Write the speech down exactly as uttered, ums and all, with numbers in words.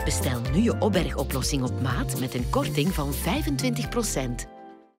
Bestel nu je opbergoplossing op maat met een korting van vijfentwintig procent.